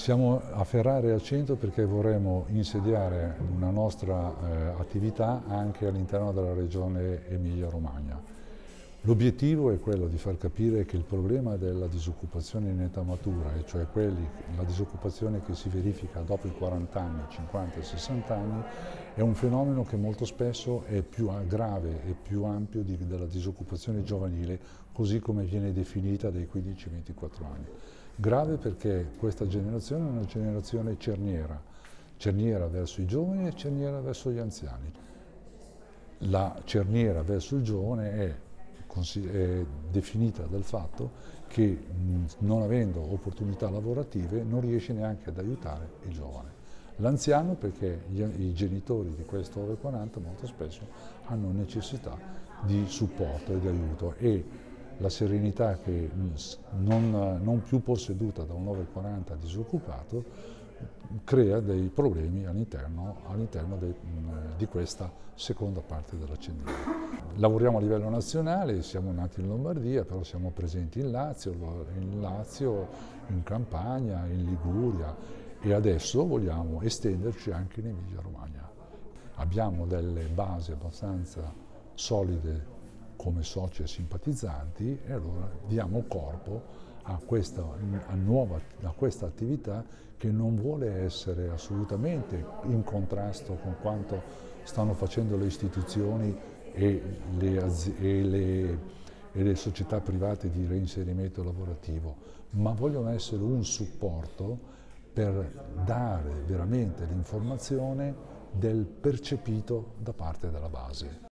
Siamo a Ferrara e al centro perché vorremmo insediare una nostra attività anche all'interno della regione Emilia-Romagna. L'obiettivo è quello di far capire che il problema della disoccupazione in età matura, e cioè la disoccupazione che si verifica dopo i 40 anni, 50 e 60 anni, è un fenomeno che molto spesso è più grave e più ampio della disoccupazione giovanile, così come viene definita dai 15-24 anni. Grave perché questa generazione è una generazione cerniera, cerniera verso i giovani e cerniera verso gli anziani. La cerniera verso il giovane è definita dal fatto che non avendo opportunità lavorative non riesce neanche ad aiutare il giovane. L'anziano perché i genitori di questo over 40 molto spesso hanno necessità di supporto e di aiuto e la serenità che non più posseduta da un over 40 disoccupato crea dei problemi all'interno di questa seconda parte della cerniera. Lavoriamo a livello nazionale, siamo nati in Lombardia, però siamo presenti in Lazio, in Campania, in Liguria e adesso vogliamo estenderci anche in Emilia-Romagna. Abbiamo delle basi abbastanza solide come soci e simpatizzanti e allora diamo corpo a questa attività che non vuole essere assolutamente in contrasto con quanto stanno facendo le istituzioni e le società private di reinserimento lavorativo, ma vogliono essere un supporto per dare veramente l'informazione del percepito da parte della base.